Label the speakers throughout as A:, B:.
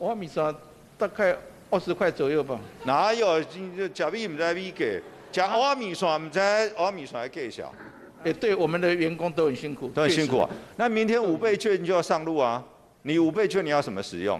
A: 蚵仔米线大概20块左右吧。
B: 哪有？食米唔知米价，食蚵仔米线唔知蚵仔米线的价少。
A: 对，我们的员工都很辛苦，
B: 都很辛苦啊。那明天5倍券就要上路啊，你5倍券你要什么使用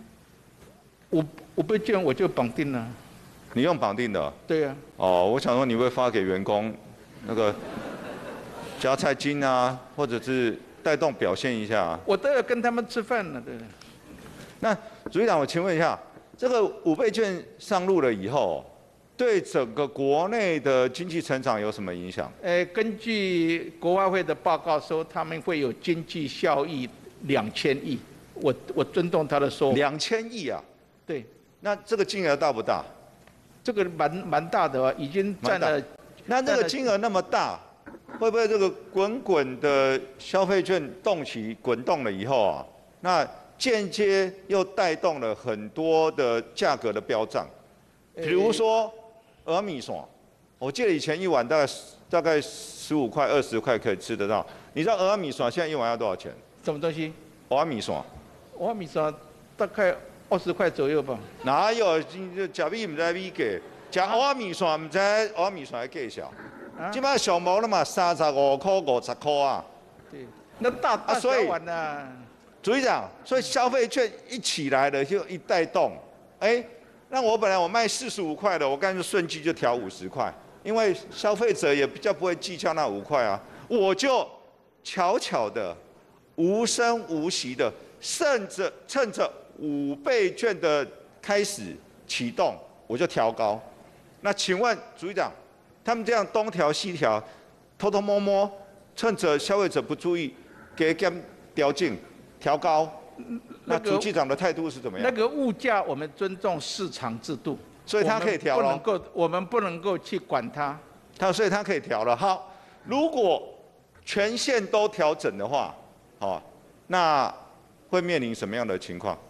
A: ？5倍券我就绑定了。
B: 你用绑定的？
A: 对啊。
B: 哦，我想说你会发给员工那个加菜金啊，或者是带动表现一下啊。
A: 我都要跟他们吃饭了，对。
B: 那主席长，我请问一下，这个5倍券上路了以后，对整个国内的经济成长有什么影响？
A: 根据国外会的报告说，他们会有经济效益2000亿。我尊重他的说法。
B: 2000亿啊？
A: 对。
B: 那这个金额大不大？
A: 这个蛮大的啊，已经占了。
B: 那这个金额那么大，会不会这个滚滚的消费券动起滚动了以后啊，那间接又带动了很多的价格的飙涨？比如说蚵仔米线，我记得以前一碗大概15块、20块可以吃得到。你知道蚵仔米线现在一碗要多少钱？
A: 什么东西？
B: 蚵仔米线。
A: 蚵仔米线大概20块左右吧。
B: 哪有？食米唔知米价，食蚵仔米线唔知蚵仔米线的价少。即摆上无了嘛，35块、50块啊。
A: 对，那大小碗呐。
B: 主席长，所以消费券一起来了就一带动，那我本来我卖45块的，我干脆顺机就调50块，因为消费者也比较不会计较那5块啊，我就悄悄的、无声无息的，趁着5倍券的开始启动，我就调高。那请问主席长，他们这样东调西调，偷偷摸摸，趁着消费者不注意，给调整调高。那主机长的态度是怎么样？
A: 那个物价我们尊重市场制度，
B: 所以他可以调了。
A: 我们不能够去管它。
B: 所以他可以调了。好，如果全线都调整的话，那会面临什么样的情况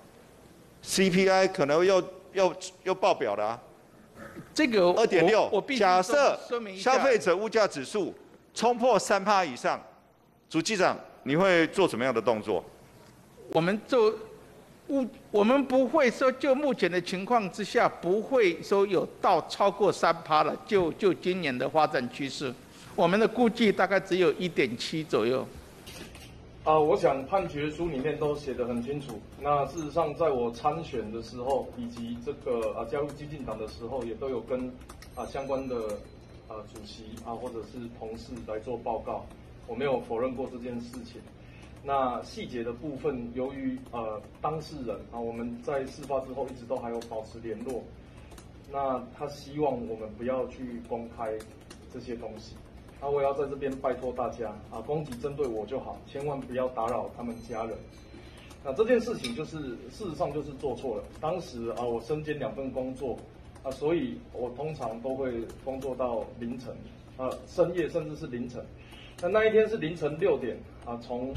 B: ？CPI 可能又爆表了啊。
A: 这个
B: 2.6，假设消费者物价指数冲破3%以上，主机长你会做什么样的动作？
A: 我们不会说，就目前的情况之下，不会说有到超过3%了。就今年的发展趋势，我们的估计大概只有1.7左右。
C: 我想判决书里面都写得很清楚。那事实上，在我参选的时候，以及这个加入基进党的时候，也都有跟相关的主席或者是同事来做报告，我没有否认过这件事情。那细节的部分，由于当事人我们在事发之后一直都还有保持联络，那他希望我们不要去公开这些东西。我也要在这边拜托大家攻击针对我就好，千万不要打扰他们家人。那这件事情事实上就是做错了。当时我身兼2份工作所以我通常都会工作到凌晨深夜甚至是凌晨。那一天是凌晨6点从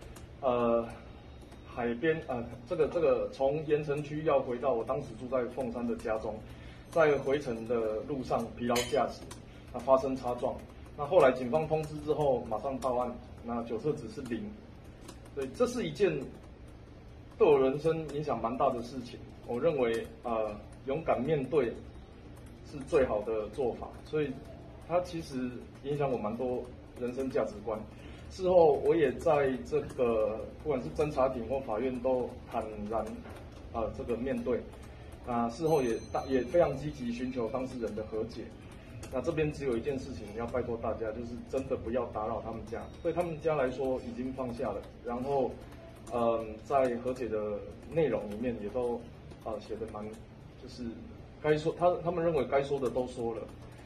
C: 海边这个从盐城区要回到我当时住在凤山的家中，在回程的路上疲劳驾驶发生擦撞。那后来警方通知之后马上报案，那酒测值是0，所以这是一件对我人生影响蛮大的事情。我认为勇敢面对是最好的做法，所以它其实影响我蛮多人生价值观。事后我也在这个不管是侦查庭或法院都坦然这个面对，事后也非常积极寻求当事人的和解。那这边只有一件事情要拜托大家，就是真的不要打扰他们家。对他们家来说已经放下了，然后在和解的内容里面也都写的蛮，就是该说他们认为该说的都说了，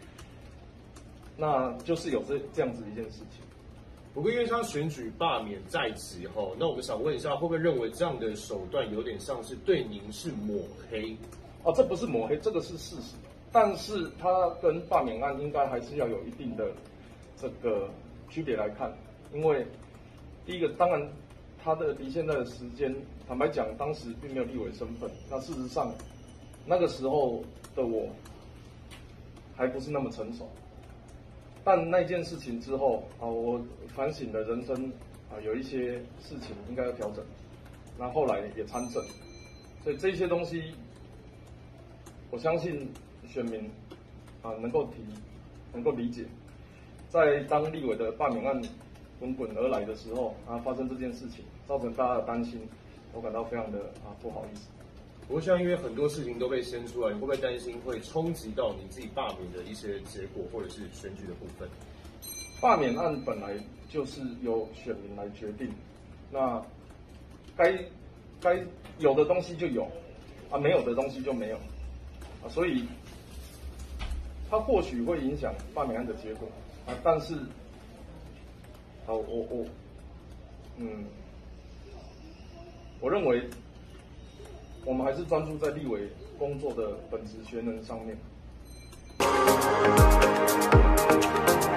C: 那就是有这样子一件事情。
D: 不过因为他选举罢免在即那我们想问一下，会不会认为这样的手段有点像是对您是抹黑？
C: 这不是抹黑，这个是事实。但是它跟罢免案应该还是要有一定的这个区别来看，因为第一个，当然它的离现在的时间，坦白讲，当时并没有立委身份。那事实上，那个时候的我还不是那么成熟。但那件事情之后我反省了人生有一些事情应该要调整。那后来也参政， 所以这些东西，我相信选民能够理解。在当立委的罢免案滚滚而来的时候，发生这件事情，造成大家的担心，我感到非常的不好意思。
D: 不过，像因为很多事情都被掀出来，你会不会担心会冲击到你自己罢免的一些结果，或者是选举的部分？
C: 罢免案本来就是由选民来决定，那该有的东西就有，没有的东西就没有，所以它或许会影响罢免案的结果，但是，我认为我们还是专注在立委工作的本职学能上面。